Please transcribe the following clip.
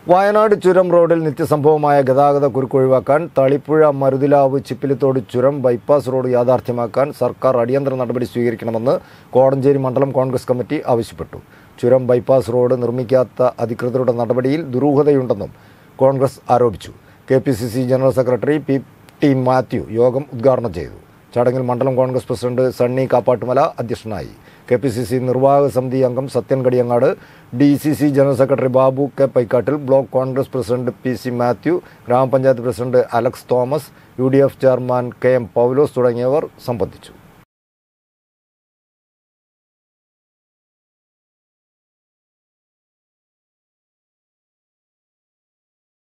വയനാട് ചുരം റോഡിൽ നിത്യസംഭവമായ ഗതാഗത കുരുക്കൊഴിവാക്കാൻ തളിപ്പുഴ മരുതിലാവ് ചിപ്പിലിത്തോട് ചുരം ബൈപ്പാസ് റോഡ് യാഥാർത്ഥ്യമാക്കാൻ സർക്കാർ അടിയന്തര നടപടി സ്വീകരിക്കണമെന്ന് കോടഞ്ചേരി മണ്ഡലം കോൺഗ്രസ് കമ്മിറ്റി ആവശ്യപ്പെട്ടു. ചുരം ബൈപ്പാസ് റോഡ് നിർമ്മിക്കാത്ത അധികൃതരുടെ നടപടിയിൽ ദുരൂഹതയുണ്ടെന്നും കോൺഗ്രസ് ആരോപിച്ചു. KPCC general secretary P.T. Mathew യോഗം ഉദ്ഘാടനം ചെയ്തു. ചടങ്ങിൽ മണ്ഡലം കോൺഗ്രസ് പ്രസിഡന്റ് സണ്ണി കാപ്പാട്ടുമല അധ്യക്ഷനായി. KPCC നിർവാഹക സമിതി അംഗം Sathyan Kadiyangad, DCC general secretary Babu K. Paikkattil, block Congress president PC. Mathew, ഗ്രാമപഞ്ചായത്ത് president Alex Thomas, UDF chairman KM. Paulose തുടങ്ങിയവർ സംബന്ധിച്ചു.